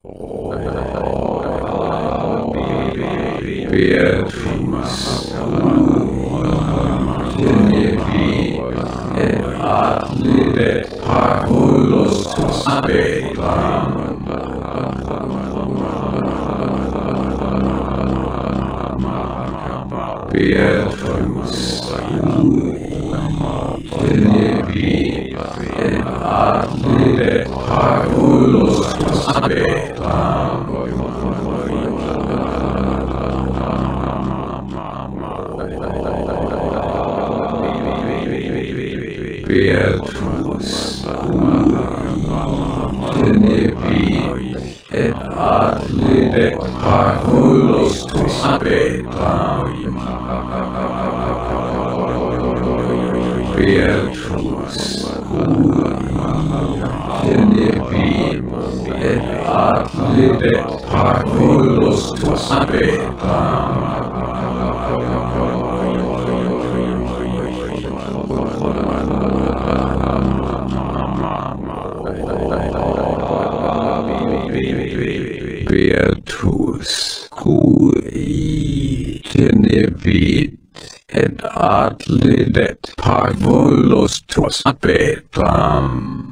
beatus, tenebit, adlidet, parvulos, petram, Pietro, tenebit, adlidet, parvulos, petram, Pietro, tenebit, adlidet, parvulos, petram, Pietro, tenebit, adlidet, parvulos, petram, beatus, tenebit, adlidet, parvulos, petram.